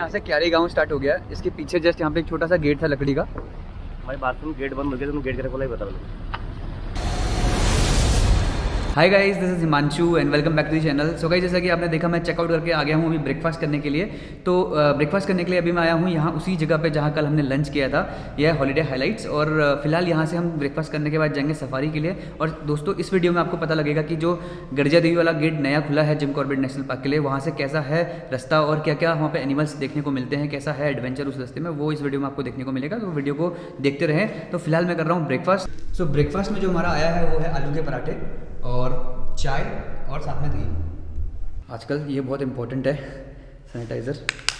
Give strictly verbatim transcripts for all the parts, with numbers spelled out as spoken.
यहाँ से क्यारी गाँव स्टार्ट हो गया। इसके पीछे जस्ट यहाँ पे एक छोटा सा गेट था लकड़ी का। भाई बात सुन, गेट बंद हो गया, तुम गेट करके बोला ही बता। Hi guys, this is Himanshu and welcome back to the channel. So guys, जैसा कि आपने देखा मैं चेकआउट करके आ गया हूँ अभी ब्रेकफास्ट करने के लिए। तो ब्रेकफास्ट करने के लिए अभी मैं आया हूँ यहाँ उसी जगह पे जहाँ कल हमने लंच किया था। यह है हॉलीडे हाइलाइट्स। और फिलहाल यहाँ से हम ब्रेकफास्ट करने के बाद जाएंगे सफारी के लिए। और दोस्तों, इस वीडियो में आपको पता लगेगा कि जो गर्जिया देवी वाला गेट नया खुला है जिम कॉर्बेट नेशनल पार्क के लिए, वहाँ से कैसा है रास्ता और क्या क्या वहाँ पे एनिमल्स देखने को मिलते हैं, कैसा है एडवेंचर उस रास्ते में, वो इस वीडियो में आपको देखने को मिलेगा। तो वीडियो को देखते रहें। तो फिलहाल मैं कर रहा हूँ ब्रेकफास्ट। सो ब्रेकफास्ट में जो हमारा आया है वो है आलू के पराठे और चाय और साथ में दही। आजकल ये बहुत इंपॉर्टेंट है, सैनिटाइज़र।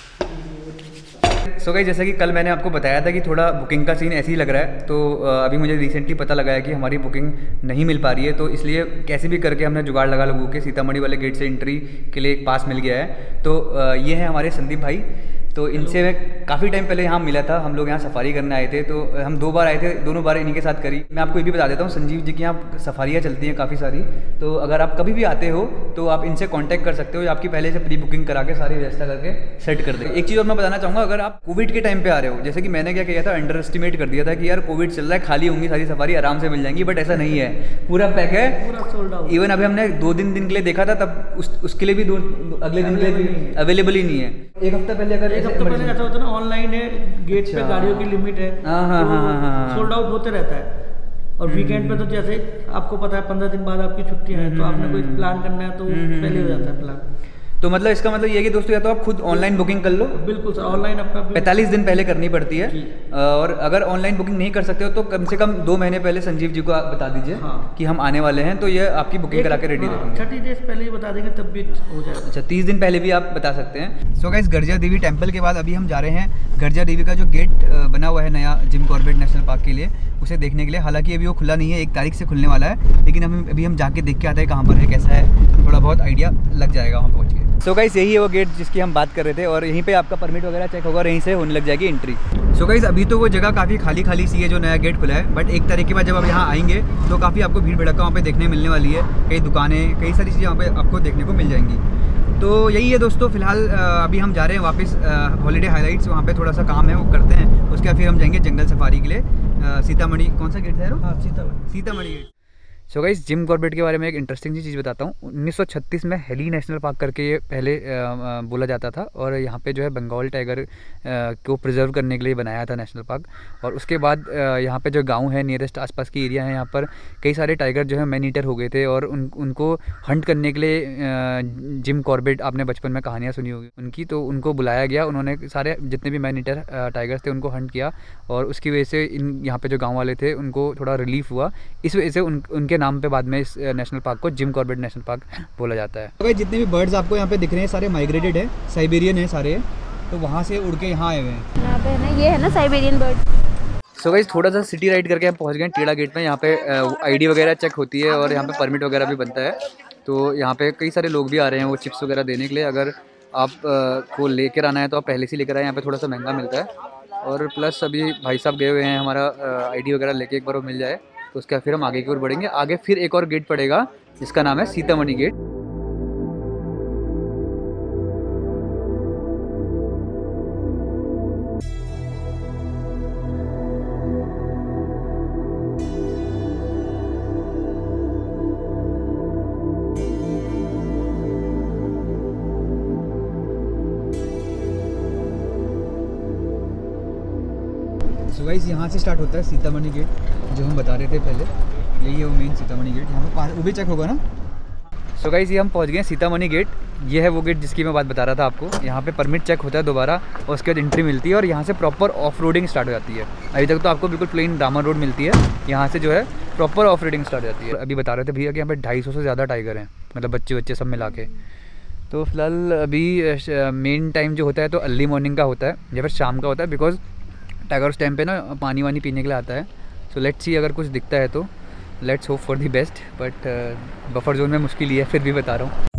सो गाइस, जैसा कि कल मैंने आपको बताया था कि थोड़ा बुकिंग का सीन ऐसे ही लग रहा है। तो अभी मुझे रिसेंटली पता लगा है कि हमारी बुकिंग नहीं मिल पा रही है। तो इसलिए कैसे भी करके हमने जुगाड़ लगा लगू के सीतामढ़ी वाले गेट से एंट्री के लिए एक पास मिल गया है। तो ये है हमारे संदीप भाई। तो इनसे मैं काफ़ी टाइम पहले यहाँ मिला था। हम लोग यहाँ सफारी करने आए थे। तो हम दो बार आए थे, दोनों बार इन्हीं के साथ करी। मैं आपको ये भी बता देता हूँ, संजीव जी की यहाँ सफारियाँ चलती हैं काफ़ी सारी। तो अगर आप कभी भी आते हो तो आप इनसे कांटेक्ट कर सकते हो। आपकी पहले से प्री बुकिंग करा के सारी व्यवस्था करके सेट कर देंगे। एक चीज़ और मैं बताना चाहूँगा, अगर आप कोविड के टाइम पे आ रहे हो, जैसे कि मैंने क्या किया था, अंडर एस्टिमेट कर दिया था कि यार कोविड चल रहा है, खाली होंगी सारी सफारी, आराम से मिल जाएंगी। बट ऐसा नहीं है, पूरा पैक है, पूरा सोल्ड आउट। इवन अभी हमने दो दिन दिन के लिए देखा था, तब उस, उसके लिए भी दो अगले दिन के लिए अवेलेबल ही नहीं है। एक हफ्ता पहले अगर एक हफ्ता पहले ऐसा होता है ना, ऑनलाइन है, गेट पे गाड़ियों की लिमिट है, तो सोल्ड आउट होते रहता है। और वीकेंड पे तो जैसे आपको पता है पंद्रह दिन बाद आपकी छुट्टियां हैं, तो आपने कोई प्लान करना है तो पहले हो जाता है प्लान। तो मतलब इसका मतलब ये है कि दोस्तों, या तो आप खुद ऑनलाइन बुकिंग कर लो। बिल्कुल सर, ऑनलाइन अपना पैंतालीस दिन पहले करनी पड़ती है। और अगर ऑनलाइन बुकिंग नहीं कर सकते हो तो कम से कम दो महीने पहले संजीव जी को आप बता दीजिए हाँ। कि हम आने वाले हैं, तो ये आपकी बुकिंग करा के रेडी रखेंगे। थर्टी डेज पहले ही बता देंगे तब भी हो जाएगा। अच्छा, तीस दिन पहले भी आप बता सकते हैं। सो गाइस, गर्जिया देवी टेम्पल के बाद अभी हम जा रहे हैं गर्जिया देवी का जो गेट बना हुआ है नया जिम कॉर्बेट नेशनल पार्क के लिए, उसे देखने के लिए। हालांकि अभी वो खुला नहीं है, एक तारीख से खुलने वाला है, लेकिन हम अभी हम जाके देख के आते हैं कहाँ पर है, कैसा है, थोड़ा बहुत आइडिया लग जाएगा वहाँ पहुँच के। सो गाइस, यही है वो गेट जिसकी हम बात कर रहे थे। और यहीं पे आपका परमिट वगैरह चेक होगा और यहीं से होने लग जाएगी एंट्री। सो गाइस, अभी तो वो जगह काफ़ी खाली खाली सी है जो नया गेट खुला है। बट एक तारीख के बाद जब आप यहाँ आएंगे तो काफ़ी आपको भीड़ भड़का वहाँ पे देखने मिलने वाली है। कई दुकानें, कई सारी चीज़ें वहाँ पे आपको देखने को मिल जाएंगी। तो यही है दोस्तों, फिलहाल अभी हम जा रहे हैं वापस हॉलीडे हाइलाइट्स। वहाँ पे थोड़ा सा काम है, वो करते हैं। उसके बाद फिर हम जाएंगे जंगल सफारी के लिए सीतामढ़ी। कौन सा गेट है? हाँ, Sitamarhi Sitamarhi gate. So guys, Jim Corbett के बारे में एक इंटरेस्टिंग सी चीज़ बताता हूँ। उन्नीस सौ छत्तीस में हेली नेशनल पार्क करके ये पहले आ, बोला जाता था। और यहाँ पे जो है बंगाल टाइगर आ, को प्रिजर्व करने के लिए बनाया था नेशनल पार्क। और उसके बाद आ, यहाँ पे जो गांव है, नियरेस्ट आसपास की एरिया है, यहाँ पर कई सारे टाइगर जो है मैन ईटर हो गए थे। और उन उनको हंट करने के लिए आ, जिम कॉर्बेट, आपने बचपन में कहानियाँ सुनी होगी उनकी, तो उनको बुलाया गया। उन्होंने सारे जितने भी मैन ईटर टाइगर्स थे उनको हंट किया। और उसकी वजह से इन यहाँ पे जो गाँव वाले थे उनको थोड़ा रिलीफ हुआ। इस वजह से उन उनके नाम पर बाद में इस नेशनल पार्क को जिम कॉर्बेट नेशनल पार्क बोला जाता है। तो जितने भी बर्ड्स आपको यहाँ पे दिख रहे हैं सारे माइग्रेटेड है, साइबेरियन है सारे। तो वहाँ से उड़ के यहाँ आए हुए हैं। यहाँ पे ना, ये है ना साइबेरियन बर्ड। सो गाइस, थोड़ा सा सिटी राइड करके हम पहुँच गए टेढ़ा गेट में। यहाँ पे आईडी वगैरह चेक होती है और यहाँ पे परमिट वगैरह भी बनता है। तो यहाँ पे कई सारे लोग भी आ रहे हैं वो चिप्स वगैरह देने के लिए। अगर आप को लेकर आना है तो आप पहले से लेकर आए। यहाँ पे थोड़ा सा महंगा मिलता है। और प्लस अभी भाई साहब गए हुए हैं हमारा आईडी वगैरह लेके, एक बार वो मिल जाए तो उसके बाद फिर हम आगे की ओर बढ़ेंगे। आगे फिर एक और गेट पड़ेगा जिसका नाम है सीतामढ़ी गेट। सो गाइस, यहाँ से स्टार्ट होता है सीतामढ़ी गेट जो हम बता रहे थे पहले। यही है वो मेन सीतामढ़ी गेट। यहाँ पे वो भी चेक होगा ना। सो गाइस, ये हम पहुँच गए सीतामढ़ी गेट। ये है वो गेट जिसकी मैं बात बता रहा था आपको। यहाँ पे परमिट चेक होता है दोबारा और उसके बाद एंट्री मिलती है। और यहाँ से प्रॉपर ऑफ रोडिंग स्टार्ट हो जाती है। अभी तक तो आपको बिल्कुल प्लेन डामर रोड मिलती है, यहाँ से जो है प्रॉपर ऑफ रोडिंग स्टार्ट हो जाती है। अभी बता रहे थे भैया कि यहाँ पे ढाई सौ से ज़्यादा टाइगर हैं, मतलब बच्चे बच्चे सब मिला के। तो फिलहाल अभी मेन टाइम जो होता है तो अर्ली मॉर्निंग का होता है या फिर शाम का होता है, बिकॉज टाइगर उस टाइम पे ना पानी वानी पीने के लिए आता है। सो लेट्स सी, अगर कुछ दिखता है तो let's hope for the best. But buffer zone में मुश्किल ही है, फिर भी बता रहा हूँ।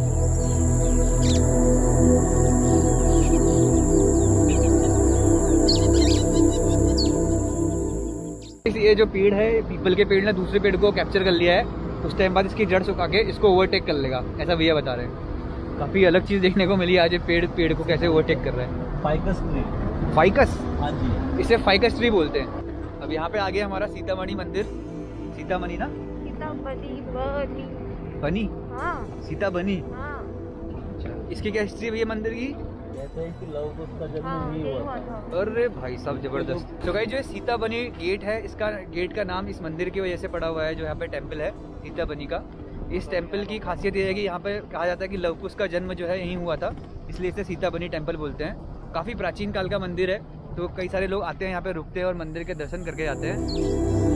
ये जो पेड़ है, पीपल के पेड़ ने दूसरे पेड़ को कैप्चर कर लिया है। उस टाइम बाद इसकी जड़ सुखा के इसको ओवरटेक कर लेगा, ऐसा भैया बता रहे हैं। काफ़ी अलग चीज़ देखने को मिली आज, ये पेड़ पेड़ को कैसे ओवरटेक कर रहा है। Ficus tree. फाइकस? हाँ जी, इसे फाइकस ट्री बोलते हैं। अब यहाँ पे आ गया हमारा सीतामढ़ी मंदिर। सीतामढ़ी ना? सीतामढ़ी बनी। बनी? हाँ। सीता बनी? हाँ। इसकी क्या हिस्ट्री है भैया मंदिर की? कहते हैं कि लव कुश का जन्म हाँ, नहीं यही हुआ हुआ था। था। अरे भाई साहब जबरदस्त। तो गाइस जो सीता बनी गेट है, इसका गेट का नाम इस मंदिर की वजह से पड़ा हुआ है। जो यहाँ पे टेम्पल है सीता बनी का, इस टेम्पल की खासियत ये है कि यहाँ पे कहा जाता है कि लव कुश का जन्म जो है यहीं हुआ था, इसलिए इसे सीता बनी टेम्पल बोलते हैं। काफ़ी प्राचीन काल का मंदिर है, तो कई सारे लोग आते हैं यहाँ पे, रुकते हैं और मंदिर के दर्शन करके जाते हैं।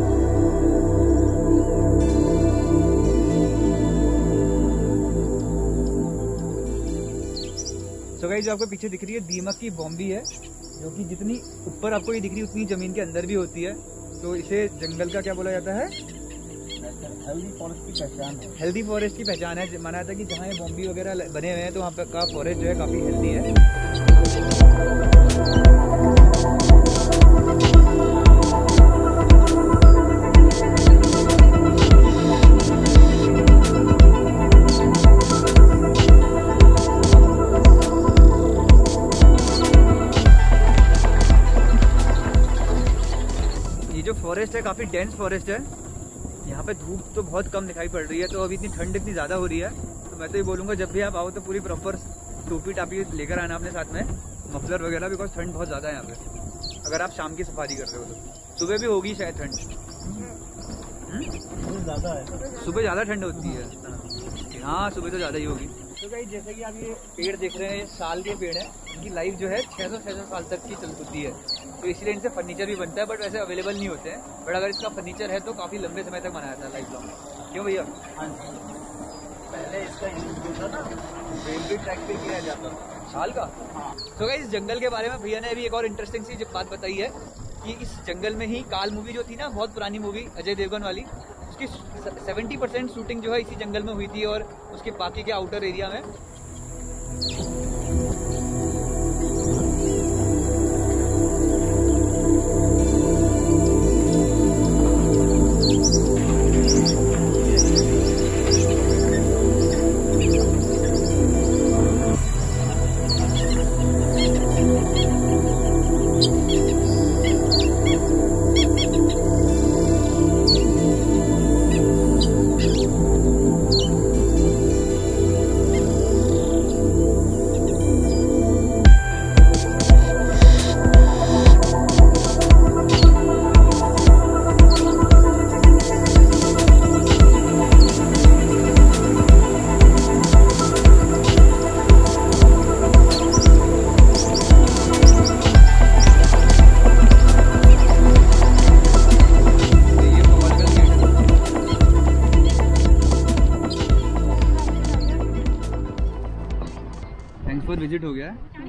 तो गाइस जो आपको पीछे दिख रही है दीमक की बॉम्बी है, जो कि जितनी ऊपर आपको ये दिख रही है उतनी जमीन के अंदर भी होती है। तो इसे जंगल का क्या बोला जाता है? हेल्दी फॉरेस्ट की पहचान है। हेल्दी फॉरेस्ट की पहचान है। माना जाता है कि जहाँ ये बॉम्बी वगैरह बने हुए हैं तो वहाँ पे का फॉरेस्ट जो है काफ़ी हेल्दी है। जो फॉरेस्ट है काफ़ी डेंस फॉरेस्ट है। यहाँ पे धूप तो बहुत कम दिखाई पड़ रही है, तो अभी इतनी ठंड इतनी ज़्यादा हो रही है, तो मैं तो ये बोलूँगा जब भी आप आओ तो पूरी प्रॉपर टोपी टापी लेकर आना अपने साथ में, मफलर वगैरह, बिकॉज ठंड बहुत ज़्यादा है यहाँ पे। अगर आप शाम की सफारी कर रहे हो तो सुबह भी होगी शायद ठंड। ज़्यादा है, सुबह ज़्यादा ठंड होती है। हाँ सुबह तो ज़्यादा ही होगी। तो भाई जैसे कि आप ये पेड़ देख रहे हैं, ये साल के पेड़ है, इनकी लाइफ जो है छः सौ छः सौ साल तक की चल होती है, तो इसलिए इनसे फर्नीचर भी बनता है, बट वैसे अवेलेबल नहीं होते हैं। बट अगर इसका फर्नीचर है तो काफ़ी लंबे समय तक बनाया था, लाइफ लॉन्ग। क्यों भैया? हाँ जी, पहले इसका यूज जो था ना रेलवे ट्रैक पे किया जाता था साल का। हाँ। तो गाइस इस जंगल के बारे में भैया ने अभी एक और इंटरेस्टिंग सी बात बताई है कि इस जंगल में ही काल मूवी जो थी ना, बहुत पुरानी मूवी अजय देवगन वाली, उसकी सेवेंटी परसेंट शूटिंग जो है इसी जंगल में हुई थी, और उसके बाकी के आउटर एरिया में। विजिट हो गया है।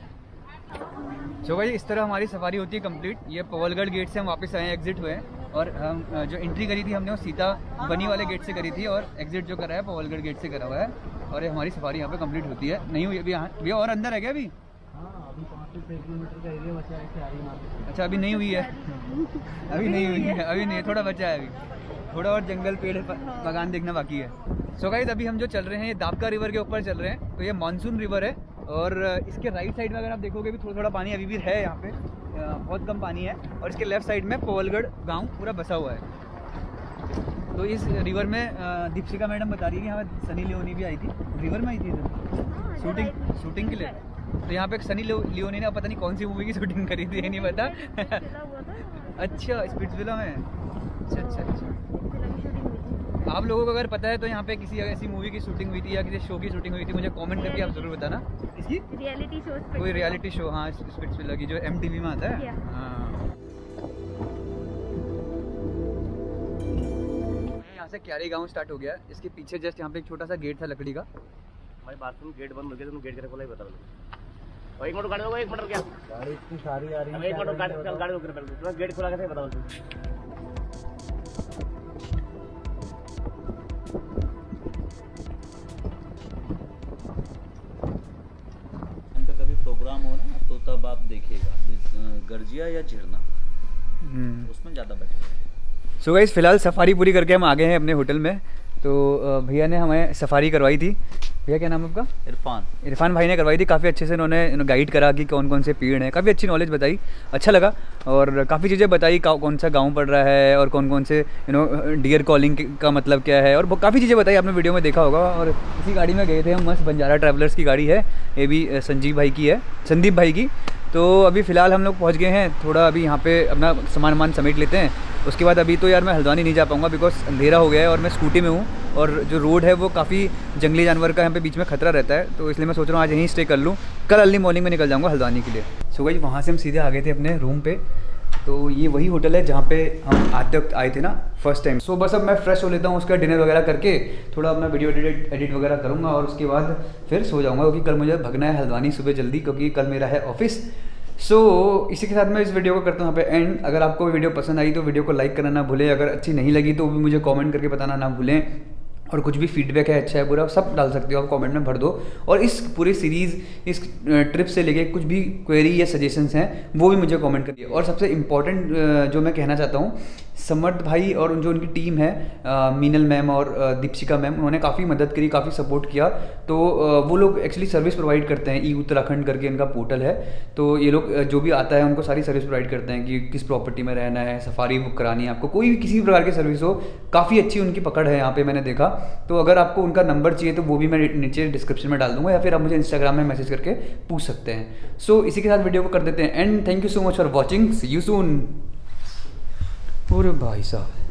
तो भाई इस तरह हमारी सफारी होती है कंप्लीट। ये पवलगढ़ गेट से हम वापस आए, एग्जिट हुए, और हम जो एंट्री करी थी हमने वो सीता बनी वाले गेट से करी थी, और एग्जिट जो करा है पवलगढ़ गेट से करा हुआ है, और ये हमारी सफारी यहाँ पे कंप्लीट होती है। नहीं हुई अभी? यहाँ भैया और अंदर है क्या अभी? अभी पाँच से छः किलोमीटर का एरिया बचा है क्यारी मार्केट। अच्छा अभी नहीं हुई है? अभी नहीं हुई है, अभी नहीं, थोड़ा बचा है अभी, थोड़ा और जंगल पेड़ बागान देखना बाकी है। सो गाइस अभी हम जो चल रहे हैं ये दाबका रिवर के ऊपर चल रहे हैं। तो ये मानसून रिवर है, और इसके राइट साइड में अगर आप देखोगे भी थोड़ा थोड़ा पानी अभी भी है यहाँ पे, बहुत कम पानी है, और इसके लेफ्ट साइड में पवलगढ़ गांव पूरा बसा हुआ है। तो इस रिवर में दीपशिका मैडम बता रही है कि यहाँ सनी लियोनी भी आई थी, रिवर में आई थी इधर शूटिंग शूटिंग के लिए। तो यहाँ पे सनी लियोनी ने पता नहीं कौन सी मूवी की शूटिंग करी थी, ये नहीं पता। अच्छा स्पिट्सविला में, अच्छा अच्छा अच्छा। आप लोगों को अगर पता है तो यहाँ पे किसी ऐसी मूवी की शूटिंग हुई थी या किसी शो की शूटिंग हुई थी, मुझे कमेंट करके आप जरूर बताना। इसकी रियलिटी शो, कोई रियलिटी शो, हाँ स्पिट्सविला की, जो एम टी वी में आता है। हाँ यहाँ से क्यारी गांव स्टार्ट हो गया। इसके पीछे जस्ट यहाँ पे एक छोटा सा गेट था लकड़ी का। भाई बात सुन, गेट बंद हो गया, तुम गेट करके बोला ही बता दो। एक मिनट गाड़ी होगा, एक मिनट क्या गाड़ी इतनी सारी आ रही है, एक मिनट गाड़ी चल, गाड़ी होकर पहले गेट खुला कैसे बता दो। प्रोग्राम हो ना तो तब आप देखिएगा गर्जिया या झरना, उसमें ज़्यादा बचेगा। सो गाइस फिलहाल सफारी पूरी करके हम आ गए हैं अपने होटल में। तो भैया ने हमें सफारी करवाई थी, भैया क्या नाम है आपका? इरफान। इरफान भाई ने करवाई थी, काफ़ी अच्छे से इन्होंने गाइड करा कि कौन कौन से पेड़ हैं, काफ़ी अच्छी नॉलेज बताई, अच्छा लगा। और काफ़ी चीज़ें बताई, कौन सा गांव पड़ रहा है और कौन कौन से यू नो डियर कॉलिंग का मतलब क्या है, और काफ़ी चीज़ें बताई, आपने वीडियो में देखा होगा। और इसी गाड़ी में गए थे हम, मस्त बंजारा ट्रैवलर्स की गाड़ी है, ये भी संजीव भाई की है, संदीप भाई की। तो अभी फ़िलहाल हम लोग पहुँच गए हैं, थोड़ा अभी यहाँ पे अपना सामान वामान समेट लेते हैं। उसके बाद अभी तो यार मैं हल्द्वानी नहीं जा पाऊँगा बिकॉज अंधेरा हो गया है और मैं स्कूटी में हूँ, और जो रोड है वो काफ़ी जंगली जानवर का यहाँ पे बीच में खतरा रहता है, तो इसलिए मैं सोच रहा हूँ आज यहीं स्टे कर लूँ, कल अर्ली मॉर्निंग में निकल जाऊँगा हल्द्वानी के लिए। सो गाइस वहाँ से हम सीधे आ गए थे अपने रूम पे। तो ये वही होटल है जहाँ पे हम आते वक्त आए थे ना फर्स्ट टाइम। सो बस अब मैं फ्रेश हो लेता हूँ, उसका डिनर वगैरह करके थोड़ा अपना वीडियो एडिट एडिट वगैरह करूँगा और उसके बाद फिर सो जाऊँगा, क्योंकि कल मुझे भगना है हल्द्वानी सुबह जल्दी, क्योंकि कल मेरा है ऑफिस। सो so, इसी के साथ मैं इस वीडियो को करता हूँ यहाँ पे एंड। अगर आपको वीडियो पसंद आई तो वीडियो को लाइक करना ना भूलें, अगर अच्छी नहीं लगी तो भी मुझे कमेंट करके बताना ना भूलें, और कुछ भी फीडबैक है अच्छा है बुरा सब डाल सकते हो आप कमेंट में भर दो। और इस पूरी सीरीज़ इस ट्रिप से लेके कुछ भी क्वेरी या सजेशंस हैं वो भी मुझे कमेंट करिए। और सबसे इम्पॉर्टेंट जो मैं कहना चाहता हूँ, समर्थ भाई और जो उनकी टीम है मीनल मैम और दीपशिका मैम, उन्होंने काफ़ी मदद करी, काफ़ी सपोर्ट किया। तो वो लोग एक्चुअली सर्विस प्रोवाइड करते हैं, ई उत्तराखंड करके इनका पोर्टल है, तो ये लोग जो भी आता है उनको सारी सर्विस प्रोवाइड करते हैं कि किस प्रॉपर्टी में रहना है, सफारी बुक करानी है आपको, कोई भी किसी भी प्रकार की सर्विस हो, काफ़ी अच्छी उनकी पकड़ है यहाँ पे मैंने देखा। तो अगर आपको उनका नंबर चाहिए तो वो भी मैं नीचे डिस्क्रिप्शन में डाल दूंगा, या फिर आप मुझे इंस्टाग्राम में मैसेज करके पूछ सकते हैं। सो so, इसी के साथ वीडियो को कर देते हैं and. Thank you so much for watching, see you soon. अरे भाई साहब।